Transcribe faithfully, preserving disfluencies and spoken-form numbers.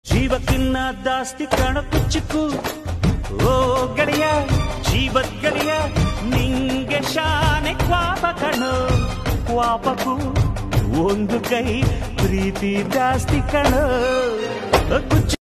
ಜೀವಕ್ಕಿನ್ನ ಜಾಸ್ತಿ ಕಣ ಕುಚ್ಚಿಕು ಓ ಗೆಳೆಯ ಜೀವದ್ ಗೆಳೆಯ ನಿಂಗೆ ಶಾನೆ ಕ್ವಾಪ ಕಣೋ ಕ್ವಾಪಕು ಒಂದು ಕೈ ಪ್ರೀತಿ ಜಾಸ್ತಿ ಕಣೋ ಕುಚ್ಚು